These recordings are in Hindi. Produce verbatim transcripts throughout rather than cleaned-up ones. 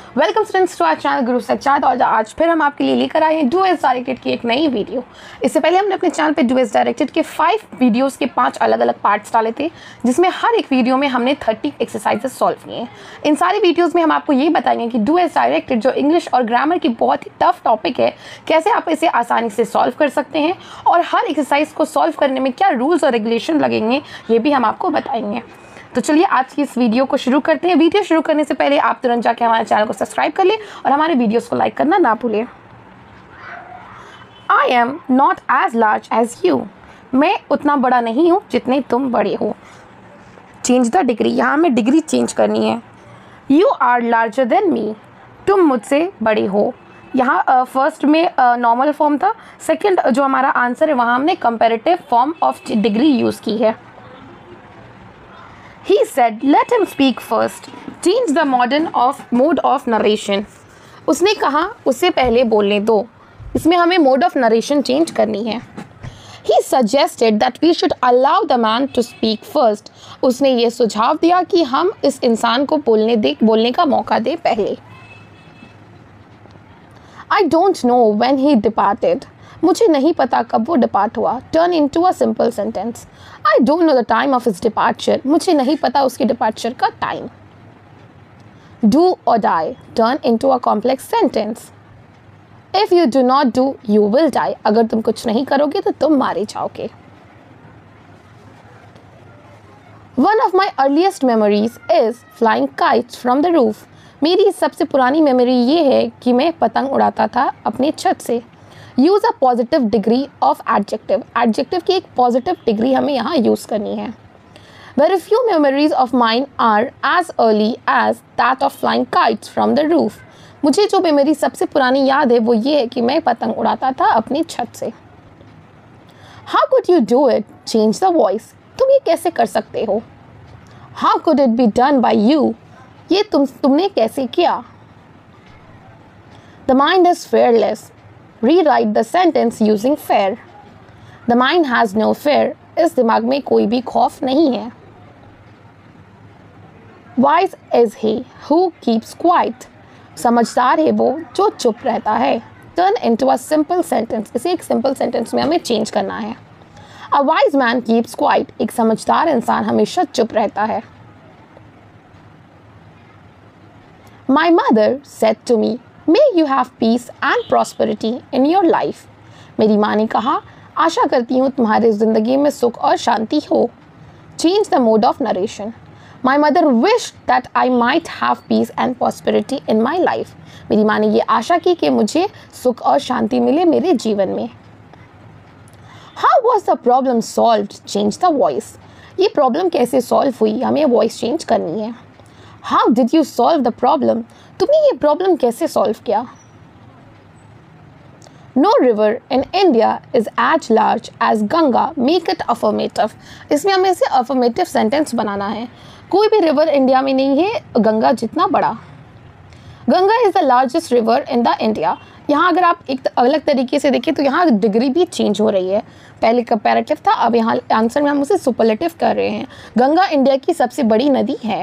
Welcome students to our channel Guru Sachchad. और आज फिर हम आपके लिए लेकर आए हैं डू एस डायरेक्टेड की एक नई वीडियो। इससे पहले हमने अपने चैनल पे डू एस डायरेक्टेड के फाइव वीडियोस के पांच अलग अलग पार्ट्स डाले थे, जिसमें हर एक वीडियो में हमने थर्टी एक्सरसाइजेस सॉल्व किए हैं। इन सारी वीडियोज़ में हम आपको ये बताएंगे कि डू एस डायरेक्टेड जो इंग्लिश और ग्रामर की बहुत ही टफ टॉपिक है, कैसे आप इसे आसानी से सॉल्व कर सकते हैं और हर एक्सरसाइज को सॉल्व करने में क्या रूल्स और रेगुलेशन लगेंगे, ये भी हम आपको बताएंगे। तो चलिए आज की इस वीडियो को शुरू करते हैं। वीडियो शुरू करने से पहले आप तुरंत जाके हमारे चैनल को सब्सक्राइब कर लें और हमारे वीडियोस को लाइक करना ना भूलें। I am not as large as you. मैं उतना बड़ा नहीं हूँ जितने तुम बड़े हो। चेंज द डिग्री, यहाँ हमें डिग्री चेंज करनी है। You are larger than me. तुम मुझसे बड़े हो। यहाँ फर्स्ट में नॉर्मल फॉर्म था, सेकेंड जो हमारा आंसर है वहाँ हमने comparative form of degree use की है। He said, let him speak first. Change the modern of mode of narration. उसने कहा उसे पहले बोलने दो। इसमें हमें mode of narration change करनी है। He suggested that we should allow the man to speak first. उसने ये सुझाव दिया कि हम इस इंसान को बोलने दे बोलने का मौका दे पहले। I don't know when he departed. मुझे नहीं पता कब वो डिपार्ट हुआ। Turn into a simple sentence. I don't know the time of his departure. मुझे नहीं पता उसके डिपार्चर का time. Do or die. Turn into a complex sentence. If you do not do you will die. अगर तुम कुछ नहीं करोगे तो तुम मारे जाओगे। One of my earliest memories is flying kites from the roof. मेरी सबसे पुरानी मेमोरी ये है कि मैं पतंग उड़ाता था अपनी छत से। Use a positive degree of adjective. Adjective की एक पॉजिटिव डिग्री हमें यहाँ यूज़ करनी है। Very few memories of mine are as early as that of flying kites from the roof. मुझे जो मेमोरी सबसे पुरानी याद है वो ये है कि मैं पतंग उड़ाता था अपनी छत से। How could you do it? Change the voice. तुम ये कैसे कर सकते हो? How could it be done by you? ये तुम तुमने कैसे किया? The mind is fearless. Rewrite the sentence using fear. The mind has no fear. इस दिमाग में कोई भी खौफ नहीं है। Wise is he who keeps quiet. समझदार है वो जो चुप रहता है। Turn into a simple sentence. इसे एक simple sentence में हमें change करना है। A wise man keeps quiet. एक समझदार इंसान हमेशा चुप रहता है। My mother said to me, May you have peace and prosperity in your life. मेरी माँ ने कहा, आशा करती हूँ तुम्हारी ज़िंदगी में सुख और शांति हो। Change the mode of narration. My mother wished that I might have peace and prosperity in my life. मेरी माँ ने ये आशा की कि मुझे सुख और शांति मिले मेरे जीवन में। How was the problem solved? Change the voice. ये प्रॉब्लम कैसे सॉल्व हुई? हमें वॉइस चेंज करनी है। How did you solve the problem? तुमने ये प्रॉब्लम कैसे सॉल्व किया? No river in India is as large as Ganga. Make it affirmative. इसमें हमें इसे affirmative sentence बनाना है। कोई भी रिवर इंडिया में नहीं है गंगा जितना बड़ा। Ganga is the largest river in the India. यहाँ अगर आप एक अलग तरीके से देखें तो यहाँ डिग्री भी चेंज हो रही है। पहले कंपैरेटिव था, अब यहाँ आंसर में हम उसे सुपरलेटिव कर रहे हैं। गंगा इंडिया की सबसे बड़ी नदी है।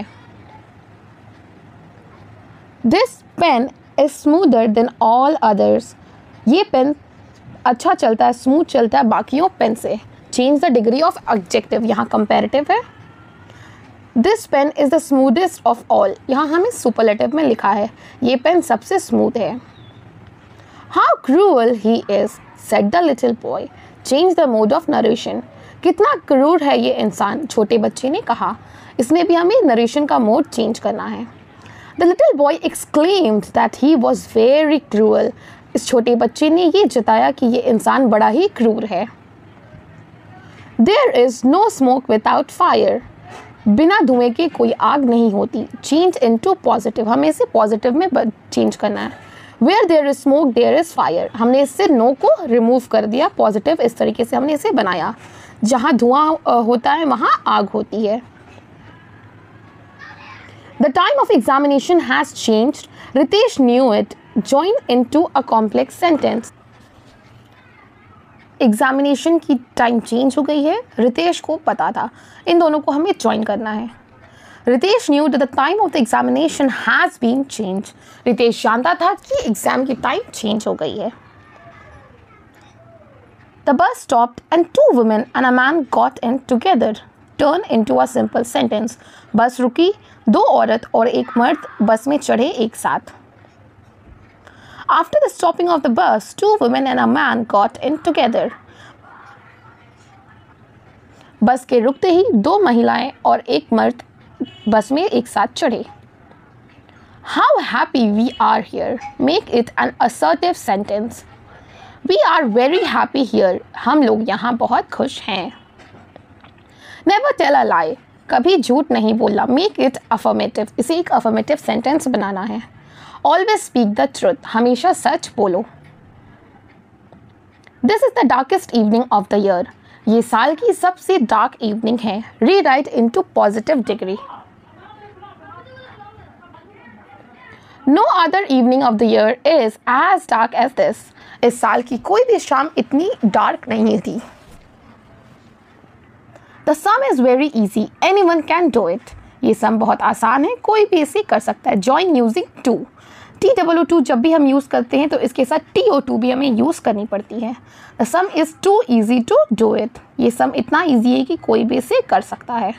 This pen is smoother than all others. ये पेन अच्छा चलता है, स्मूथ चलता है बाकियों पेन से। Change the degree of adjective. यहाँ comparative है। This pen is the smoothest of all. यहाँ हमें superlative में लिखा है ये पेन सबसे स्मूथ है। How cruel he is, said the little boy. Change the mode of narration. कितना क्रूर है ये इंसान, छोटे बच्चे ने कहा। इसमें भी हमें नरेशन का मोड चेंज करना है। The little boy exclaimed that he was very cruel. इस छोटे बच्चे ने ये जताया कि ये इंसान बड़ा ही क्रूर है। There is no smoke without fire. बिना धुएं के कोई आग नहीं होती। Change into positive. हमें इसे पॉजिटिव में चेंज करना है। Where there is smoke, there is fire. हमने इससे no को रिमूव कर दिया। पॉजिटिव इस तरीके से हमने इसे बनाया। जहाँ धुआं होता है वहाँ आग होती है। The time of examination has changed. Ritesh knew it. Join into a complex sentence. Examination की टाइम चेंज हो गई है, रितेश को पता था। इन दोनों को हमें ज्वाइन करना है। Ritesh knew that the time of the examination has been change. Ritesh जानता था कि एग्जाम की टाइम चेंज हो गई है। The bus stopped and two women and a man got in together. Turn into a simple sentence. बस रुकी, दो औरत और एक मर्द बस में चढ़े एक साथ। After the stopping of the bus, two women and a man got in together. बस के रुकते ही दो महिलाएं और एक मर्द बस में एक साथ चढ़े। How happy we are here. Make it an assertive sentence. We are very happy here. हम लोग यहाँ बहुत खुश हैं। Never tell a lie. कभी झूठ नहीं बोलना। Make it affirmative. इसे एक affirmative sentence बनाना है। Always speak the truth. हमेशा सच बोलो। This is the darkest evening of the year. ये साल की सबसे dark evening है। Rewrite into positive degree. No other evening of the year is as dark as this. इस साल की कोई भी शाम इतनी डार्क नहीं थी। The sum is very easy. Anyone can do it. ये सम बहुत आसान है, कोई भी इसे कर सकता है। Join using to. T W two जब भी हम यूज़ करते हैं तो इसके साथ T O two भी हमें यूज़ करनी पड़ती है। The sum is too easy to do it. ये सम इतना ईजी है कि कोई भी इसे कर सकता है।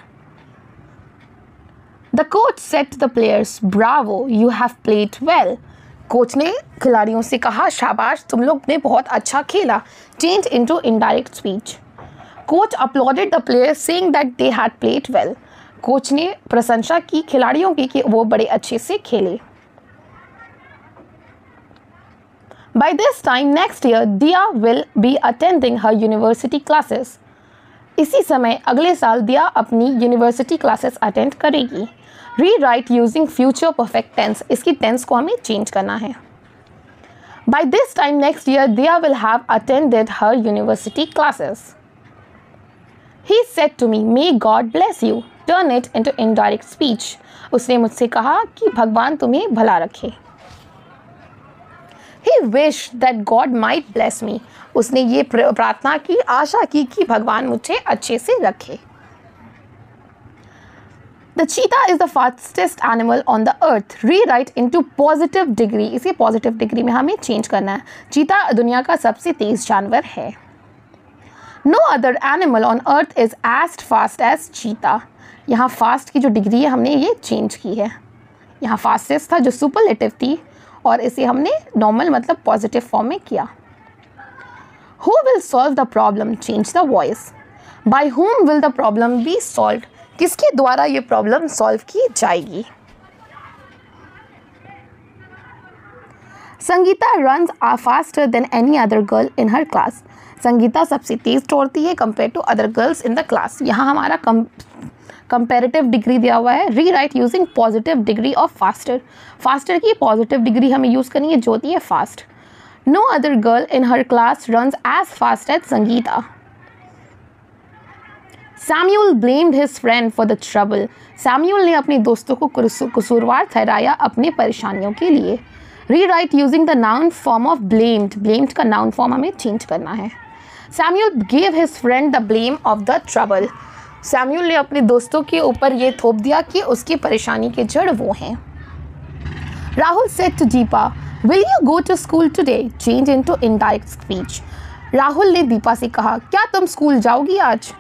The coach said to the players, "Bravo, you have played well." Coach ने खिलाड़ियों से कहा, शाबाश, तुम लोग ने बहुत अच्छा खेला। Change into indirect speech. Coach applauded the players saying that they had played well. Coach ने प्रशंसा की खिलाड़ियों की कि वो बड़े अच्छे से खेले। By this time next year, Dia will be attending her university classes. इसी समय अगले साल दिया अपनी यूनिवर्सिटी क्लासेस अटेंड करेगी। Rewrite using future perfect tense. इसकी टेंस को हमें चेंज करना है। By this time next year, Dia will have attended her university classes. He said to me, "May God bless you." Turn it into indirect speech. उसने मुझसे कहा कि भगवान तुम्हें भला रखे। He wished that God might bless me. उसने ये प्रार्थना की, आशा की कि भगवान मुझे अच्छे से रखे। The cheetah is the fastest animal on the earth. Rewrite into positive degree. इसे positive degree में हमें चेंज करना है। चीता दुनिया का सबसे तेज जानवर है। No other animal on earth is as fast as cheetah. यहाँ fast की जो डिग्री है हमने ये चेंज की है। यहाँ fastest था जो superlative थी और इसे हमने normal मतलब positive form में किया। Who will solve the problem? Change the voice. By whom will the problem be solved? किसके द्वारा ये प्रॉब्लम सॉल्व की जाएगी? Sangeeta runs are faster than any other girl in her class. Sangeeta सबसे तेज दौड़ती है compare to other girls in the class. यहाँ हमारा कंपेरेटिव डिग्री दिया हुआ है। Rewrite using positive degree of faster. Faster की पॉजिटिव डिग्री हमें यूज़ करनी है जो होती है fast. No other girl in her class runs as fast as Sangeeta. Samuel blamed his friend for the trouble. Samuel ने अपने दोस्तों को कसूरवार ठहराया अपने परेशानियों के लिए। Rewrite using the noun form of blamed. Blamed का नाउन फॉर्म हमें चेंज करना है। Samuel gave his friend the blame of the trouble. Samuel ने अपने दोस्तों के ऊपर ये थोप दिया कि उसकी परेशानी के जड़ वो हैं। Rahul said to Deepa, will you go to school today? Change into indirect speech. Rahul ने दीपा से कहा, क्या तुम स्कूल जाओगी आज?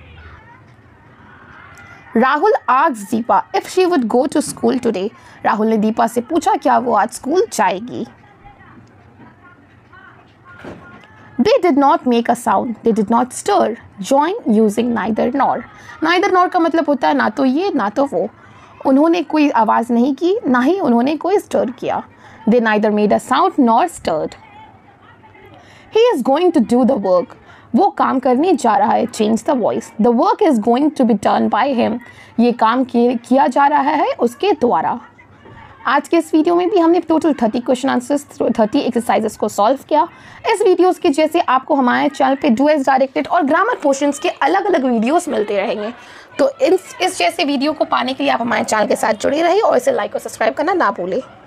Rahul asked Deepa if she would go to school today. Rahul ने दीपा से पूछा क्या वो आज स्कूल जाएगी। They did not make a sound. They did not stir. Join using neither nor. Neither nor का मतलब होता है ना तो ये ना तो वो। उन्होंने कोई आवाज़ नहीं की, ना ही उन्होंने कोई stir किया। They neither made a sound nor stirred. He is going to do the work. वो काम करने जा रहा है। Change the voice. The work is going to be done by him. ये काम किया जा रहा है उसके द्वारा। आज के इस वीडियो में भी हमने total thirty question answers thirty exercises को सॉल्व किया। इस वीडियोस के जैसे आपको हमारे चैनल पे डू एस डायरेक्टेड और ग्रामर पोर्शंस के अलग अलग वीडियोस मिलते रहेंगे। तो इस इस जैसे वीडियो को पाने के लिए आप हमारे चैनल के साथ जुड़े रहिए और इसे लाइक और सब्सक्राइब करना ना भूलें।